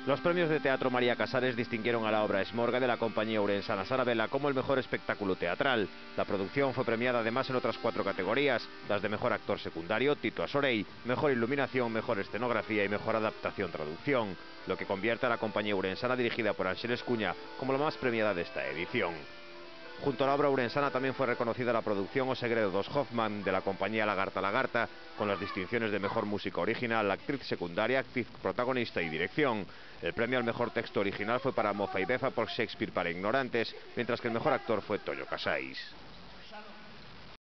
Los premios de Teatro María Casares distinguieron a la obra Esmorga de la compañía urensana Sarabela como el mejor espectáculo teatral. La producción fue premiada además en otras 4 categorías, las de mejor actor secundario, Tito Asorey, mejor iluminación, mejor escenografía y mejor adaptación-traducción, lo que convierte a la compañía urensana dirigida por Ángeles Cuña como la más premiada de esta edición. Junto a la obra urensana también fue reconocida la producción O Segredo dos Hoffman de la compañía Lagarta Lagarta, con las distinciones de mejor música original, actriz secundaria, actriz protagonista y dirección. El premio al mejor texto original fue para Mofa y Befa por Shakespeare para ignorantes, mientras que el mejor actor fue Toyo Casais.